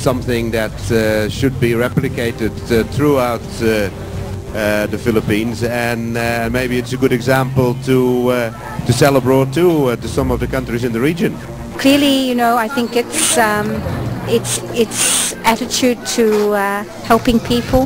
something that should be replicated throughout the Philippines, and maybe it's a good example to sell abroad too to some of the countries in the region. Clearly, you know, I think it's attitude to helping people,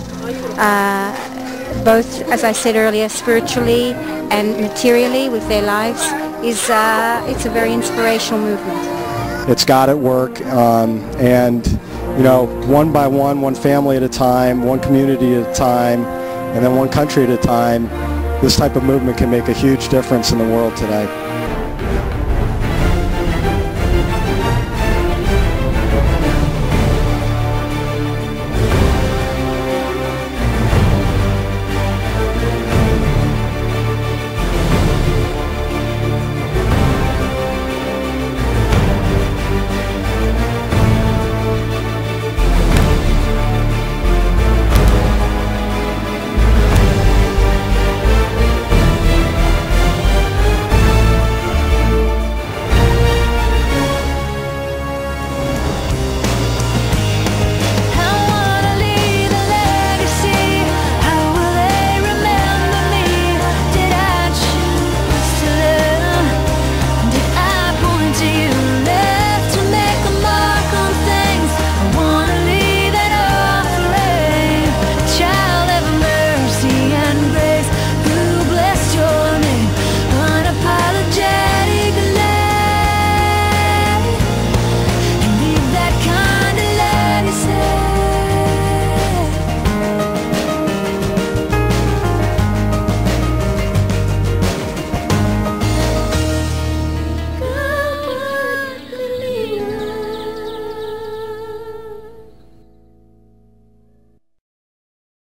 both, as I said earlier, spiritually and materially with their lives. It's a very inspirational movement. It's God at work, and you know, one by one family at a time, one community at a time, and then one country at a time, this type of movement can make a huge difference in the world today.